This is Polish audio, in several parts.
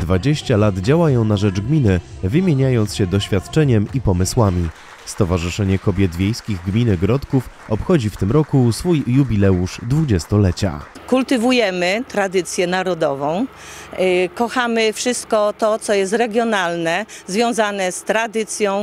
20 lat działają na rzecz gminy, wymieniając się doświadczeniem i pomysłami. Stowarzyszenie Kobiet Wiejskich Gminy Grodków obchodzi w tym roku swój jubileusz 20-lecia. Kultywujemy tradycję narodową, kochamy wszystko to, co jest regionalne, związane z tradycją,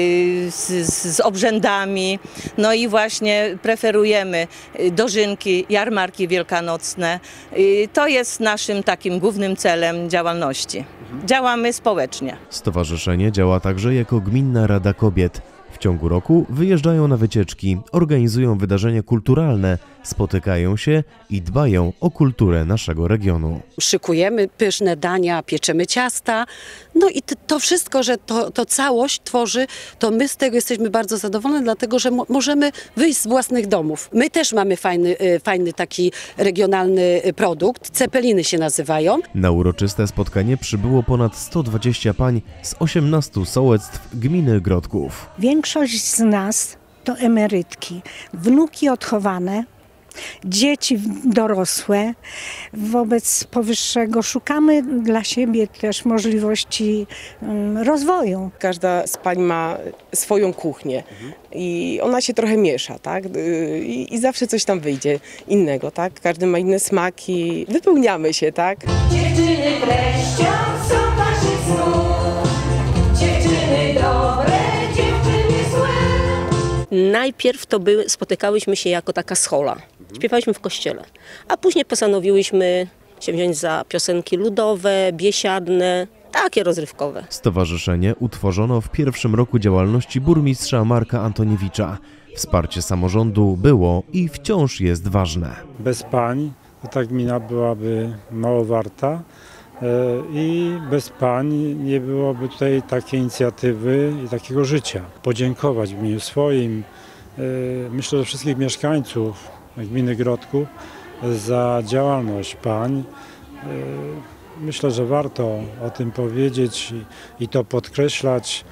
z obrzędami, no i właśnie preferujemy dożynki, jarmarki wielkanocne. To jest naszym takim głównym celem działalności. Działamy społecznie. Stowarzyszenie działa także jako Gminna Rada Kobiet. W ciągu roku wyjeżdżają na wycieczki, organizują wydarzenia kulturalne, spotykają się i dbają o kulturę naszego regionu. Szykujemy pyszne dania, pieczemy ciasta, no i to wszystko, że to całość tworzy, to my z tego jesteśmy bardzo zadowoleni, dlatego że możemy wyjść z własnych domów. My też mamy fajny taki regionalny produkt, cepeliny się nazywają. Na uroczyste spotkanie przybyło ponad 120 pań z 18 sołectw gminy Grodków. Większość z nas to emerytki, wnuki odchowane, dzieci dorosłe. Wobec powyższego szukamy dla siebie też możliwości rozwoju. Każda z pań ma swoją kuchnię i ona się trochę miesza, tak? I zawsze coś tam wyjdzie innego, tak? Każdy ma inne smaki, wypełniamy się, tak? Dziewczyny treścią są waszych snów, dziewczyny dobre, dziewczyny złe. Najpierw spotykałyśmy się jako taka schola. Śpiewaliśmy w kościele, a później postanowiłyśmy się wziąć za piosenki ludowe, biesiadne, takie rozrywkowe. Stowarzyszenie utworzono w pierwszym roku działalności burmistrza Marka Antoniewicza. Wsparcie samorządu było i wciąż jest ważne. Bez pań ta gmina byłaby mało warta i bez pań nie byłoby tutaj takiej inicjatywy i takiego życia. Podziękować w imieniu swoim, myślę, że wszystkich mieszkańców gminy Grodków za działalność pań. Myślę, że warto o tym powiedzieć i to podkreślać,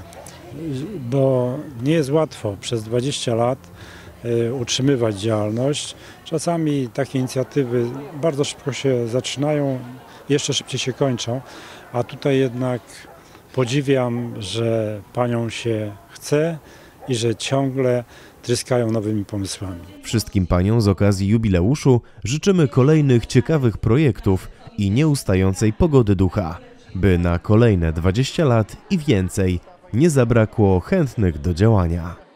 bo nie jest łatwo przez 20 lat utrzymywać działalność. Czasami takie inicjatywy bardzo szybko się zaczynają, jeszcze szybciej się kończą, a tutaj jednak podziwiam, że paniom się chce i że ciągle tryskają nowymi pomysłami. Wszystkim paniom z okazji jubileuszu życzymy kolejnych ciekawych projektów i nieustającej pogody ducha, by na kolejne 20 lat i więcej nie zabrakło chętnych do działania.